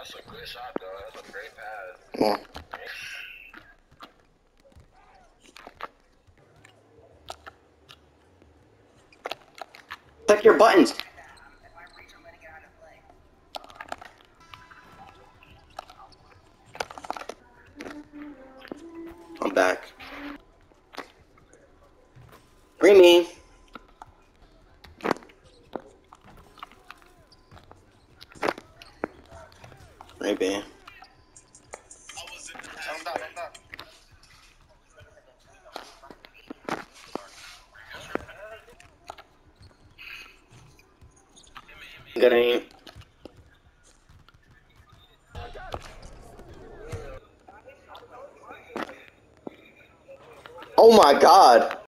Well, click your buttons. I'm back. Bring me. Maybe. I'm done. Good aim. Oh my god.